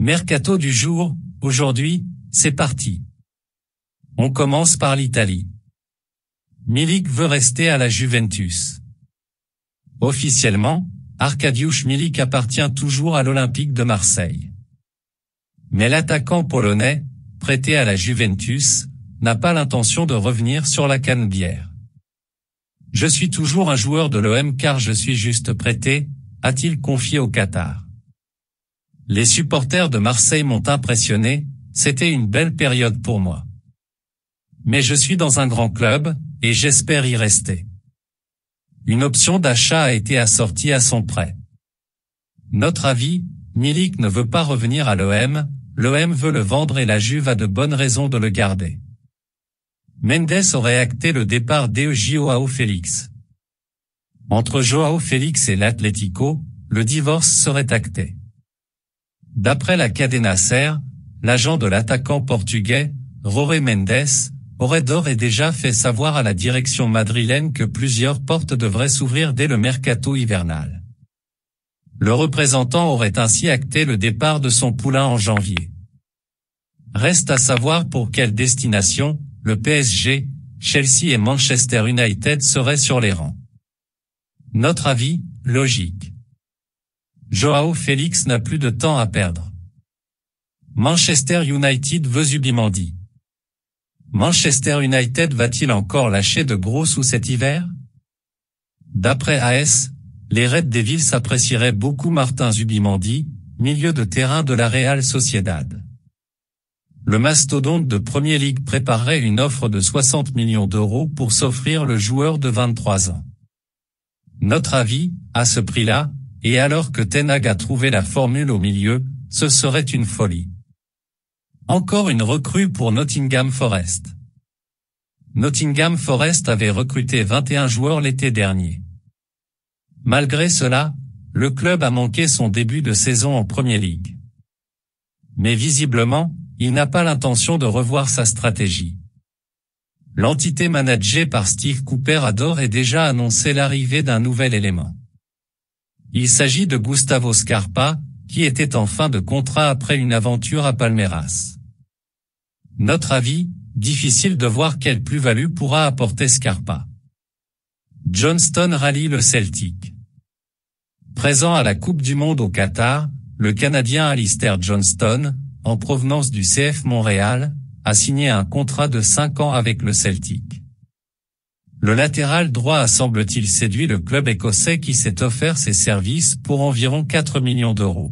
Mercato du jour, aujourd'hui, c'est parti. On commence par l'Italie. Milik veut rester à la Juventus. Officiellement, Arkadiusz Milik appartient toujours à l'Olympique de Marseille. Mais l'attaquant polonais, prêté à la Juventus, n'a pas l'intention de revenir sur la canebière. Je suis toujours un joueur de l'OM car je suis juste prêté, a-t-il confié au Qatar. Les supporters de Marseille m'ont impressionné, c'était une belle période pour moi. Mais je suis dans un grand club, et j'espère y rester. Une option d'achat a été assortie à son prêt. Notre avis, Milik ne veut pas revenir à l'OM veut le vendre et la Juve a de bonnes raisons de le garder. Mendes aurait acté le départ de João Félix. Entre João Félix et l'Atlético, le divorce serait acté. D'après la Cadena Ser, l'agent de l'attaquant portugais, Jorge Mendes, aurait d'ores et déjà fait savoir à la direction madrilène que plusieurs portes devraient s'ouvrir dès le mercato hivernal. Le représentant aurait ainsi acté le départ de son poulain en janvier. Reste à savoir pour quelle destination, le PSG, Chelsea et Manchester United seraient sur les rangs. Notre avis, logique. João Félix n'a plus de temps à perdre. Manchester United veut Zubimendi. Manchester United va-t-il encore lâcher de gros sous cet hiver? D'après AS, les Red Devils apprécieraient beaucoup Martin Zubimendi, milieu de terrain de la Real Sociedad. Le mastodonte de Premier League préparerait une offre de 60 millions d'euros pour s'offrir le joueur de 23 ans. Notre avis, à ce prix-là, et alors que Ten Hag a trouvé la formule au milieu, ce serait une folie. Encore une recrue pour Nottingham Forest. Nottingham Forest avait recruté 21 joueurs l'été dernier. Malgré cela, le club a manqué son début de saison en Premier League. Mais visiblement, il n'a pas l'intention de revoir sa stratégie. L'entité managée par Steve Cooper a d'ores et déjà annoncé l'arrivée d'un nouvel élément. Il s'agit de Gustavo Scarpa, qui était en fin de contrat après une aventure à Palmeiras. Notre avis, difficile de voir quelle plus-value pourra apporter Scarpa. Johnston rallie le Celtic. Présent à la Coupe du Monde au Qatar, le Canadien Alistair Johnston, en provenance du CF Montréal, a signé un contrat de 5 ans avec le Celtic. Le latéral droit a semble-t-il séduit le club écossais qui s'est offert ses services pour environ 4 millions d'euros.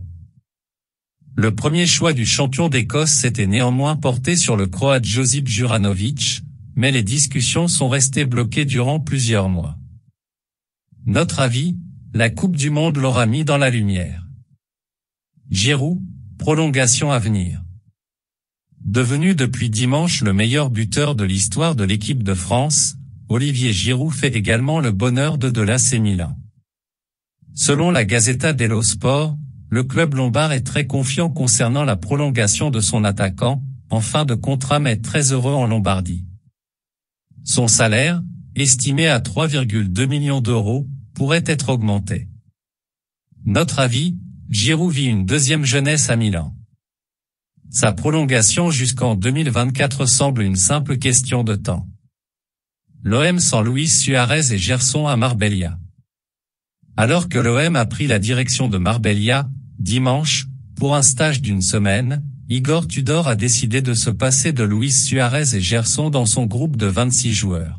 Le premier choix du champion d'Écosse s'était néanmoins porté sur le Croate Josip Juranovic, mais les discussions sont restées bloquées durant plusieurs mois. Notre avis, la Coupe du Monde l'aura mis dans la lumière. Giroud, prolongation à venir. Devenu depuis dimanche le meilleur buteur de l'histoire de l'équipe de France, Olivier Giroud fait également le bonheur de l'AC Milan. Selon la Gazzetta dello Sport, le club lombard est très confiant concernant la prolongation de son attaquant, en fin de contrat mais très heureux en Lombardie. Son salaire, estimé à 3,2 millions d'euros, pourrait être augmenté. Notre avis, Giroud vit une deuxième jeunesse à Milan. Sa prolongation jusqu'en 2024 semble une simple question de temps. L'OM sans Luis Suarez et Gerson à Marbella. Alors que l'OM a pris la direction de Marbella, dimanche, pour un stage d'une semaine, Igor Tudor a décidé de se passer de Luis Suarez et Gerson dans son groupe de 26 joueurs.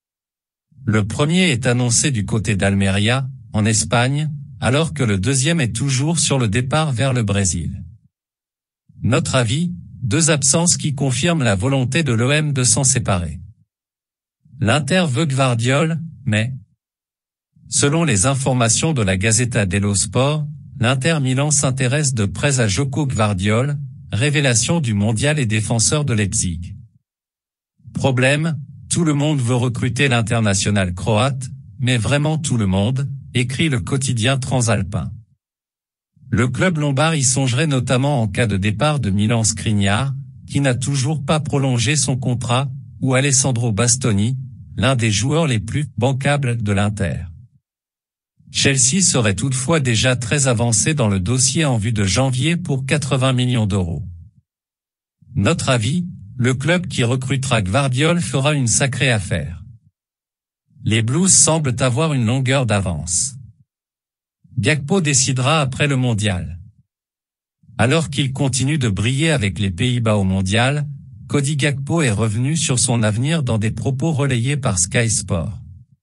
Le premier est annoncé du côté d'Almeria, en Espagne, alors que le deuxième est toujours sur le départ vers le Brésil. Notre avis, deux absences qui confirment la volonté de l'OM de s'en séparer. L'Inter veut Gvardiol, mais, selon les informations de la Gazzetta dello Sport, l'Inter Milan s'intéresse de près à Joko Gvardiol, révélation du mondial et défenseur de Leipzig. Problème, tout le monde veut recruter l'international croate, mais vraiment tout le monde, écrit le quotidien transalpin. Le club lombard y songerait notamment en cas de départ de Milan Skriniar, qui n'a toujours pas prolongé son contrat, ou Alessandro Bastoni, l'un des joueurs les plus bancables de l'Inter. Chelsea serait toutefois déjà très avancé dans le dossier en vue de janvier pour 80 millions d'euros. Notre avis, le club qui recrutera Gvardiol fera une sacrée affaire. Les Blues semblent avoir une longueur d'avance. Gakpo décidera après le mondial. Alors qu'il continue de briller avec les Pays-Bas au mondial, Cody Gakpo est revenu sur son avenir dans des propos relayés par Sky Sport.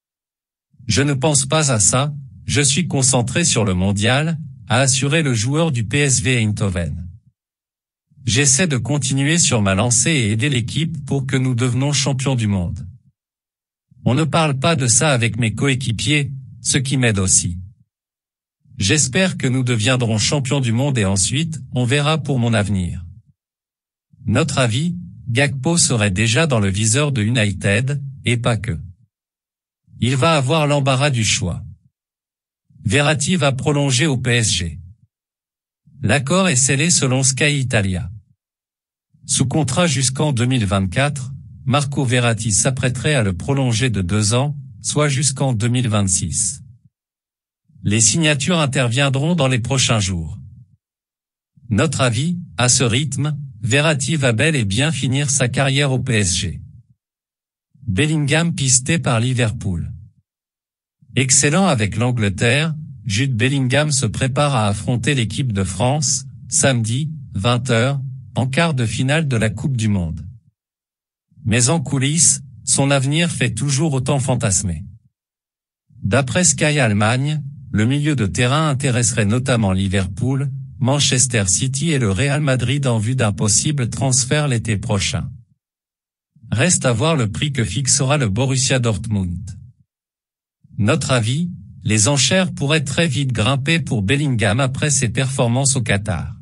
Je ne pense pas à ça, je suis concentré sur le mondial, a assuré le joueur du PSV Eindhoven. J'essaie de continuer sur ma lancée et aider l'équipe pour que nous devenions champions du monde. On ne parle pas de ça avec mes coéquipiers, ce qui m'aide aussi. J'espère que nous deviendrons champions du monde et ensuite, on verra pour mon avenir. Notre avis, Gakpo serait déjà dans le viseur de United, et pas que. Il va avoir l'embarras du choix. Verratti va prolonger au PSG. L'accord est scellé selon Sky Italia. Sous contrat jusqu'en 2024, Marco Verratti s'apprêterait à le prolonger de 2 ans, soit jusqu'en 2026. Les signatures interviendront dans les prochains jours. Notre avis, à ce rythme, Verratti va bel et bien finir sa carrière au PSG. Bellingham pisté par Liverpool. Excellent avec l'Angleterre, Jude Bellingham se prépare à affronter l'équipe de France, samedi, 20h, en quart de finale de la Coupe du Monde. Mais en coulisses, son avenir fait toujours autant fantasmer. D'après Sky Allemagne, le milieu de terrain intéresserait notamment Liverpool, Manchester City et le Real Madrid en vue d'un possible transfert l'été prochain. Reste à voir le prix que fixera le Borussia Dortmund. Notre avis, les enchères pourraient très vite grimper pour Bellingham après ses performances au Qatar.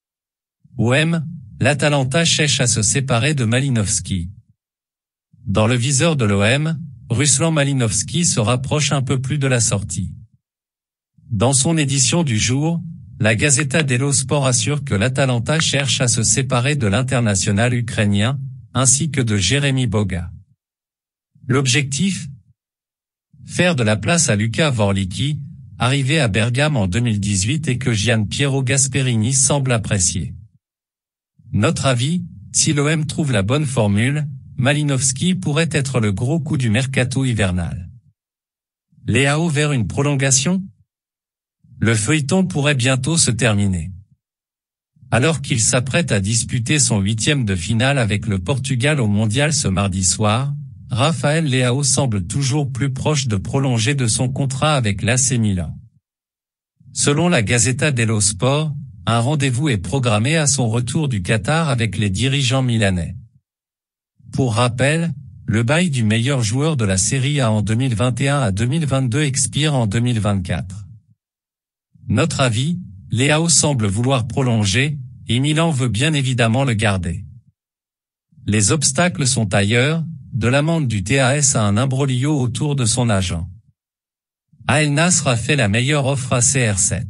OM, l'Atalanta cherche à se séparer de Malinowski. Dans le viseur de l'OM, Ruslan Malinowski se rapproche un peu plus de la sortie. Dans son édition du jour, la Gazzetta dello Sport assure que l'Atalanta cherche à se séparer de l'international ukrainien, ainsi que de Jérémy Boga. L'objectif ? Faire de la place à Luca Vorlicki, arrivé à Bergame en 2018 et que Gian Piero Gasperini semble apprécier. Notre avis, si l'OM trouve la bonne formule, Malinowski pourrait être le gros coup du mercato hivernal. Leao vers une prolongation ? Le feuilleton pourrait bientôt se terminer. Alors qu'il s'apprête à disputer son 8e de finale avec le Portugal au mondial ce mardi soir, Rafael Leao semble toujours plus proche de prolonger de son contrat avec l'AC Milan. Selon la Gazzetta dello Sport, un rendez-vous est programmé à son retour du Qatar avec les dirigeants milanais. Pour rappel, le bail du meilleur joueur de la Serie A en 2021 à 2022 expire en 2024. Notre avis, Leao semble vouloir prolonger, et Milan veut bien évidemment le garder. Les obstacles sont ailleurs, de l'amende du TAS à un imbroglio autour de son agent. Al Nassr a fait la meilleure offre à CR7.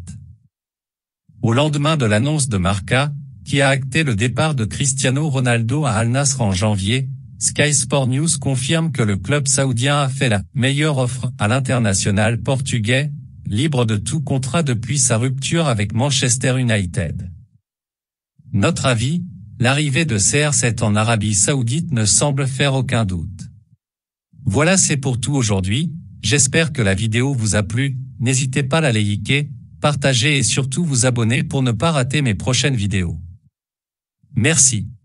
Au lendemain de l'annonce de Marca, qui a acté le départ de Cristiano Ronaldo à Al Nassr en janvier, Sky Sport News confirme que le club saoudien a fait la meilleure offre à l'international portugais, libre de tout contrat depuis sa rupture avec Manchester United. Notre avis, l'arrivée de CR7 en Arabie Saoudite ne semble faire aucun doute. Voilà, c'est pour tout aujourd'hui, j'espère que la vidéo vous a plu, n'hésitez pas à la liker, partager et surtout vous abonner pour ne pas rater mes prochaines vidéos. Merci.